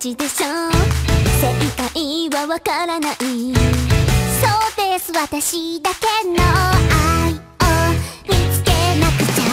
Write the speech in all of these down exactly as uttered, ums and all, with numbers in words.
ちでしょ。正解はわからない。そうです、私だけの愛を見つけなくちゃ。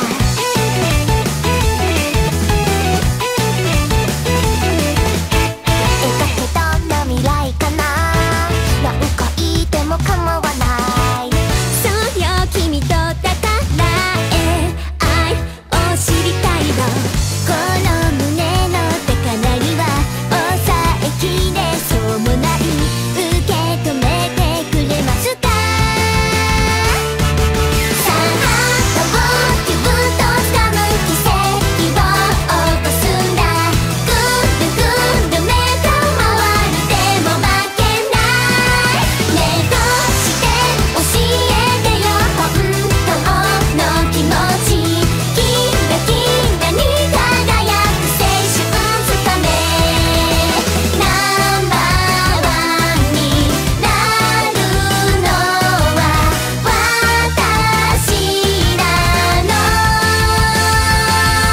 描けどんな未来かな。何回でも構わない。そうよ、君とだからえ愛を知りたいの。この胸の高鳴りは抑えきれそうもない。受け止めてくれますか。さあどうギュッと掴む奇跡を起こすんだ。ぐるぐる目が回るでも負けない。ねどうして教えてよ本当の気持ち。キラキラに輝く青春つかめ。ナンバーワンになるのは私なの。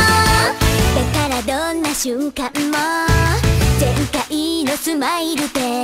だからどんな瞬間も前回のスマイルで